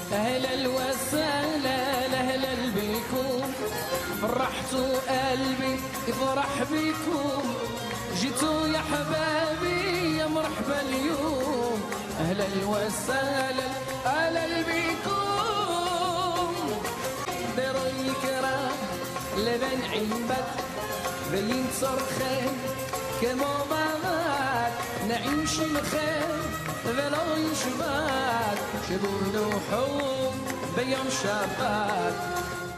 أهلا وسهلا أهلا بكم، فرحتوا قلبي يفرح بكم، جيتوا يا حبابي يا مرحبا اليوم. أهلا وسهلا أهلا بكم، ديروا الكرام لبن عنبك بلين صرخين كمومات نعيم شمخين ذلو يشبات شبون وحوم بيوم شبات.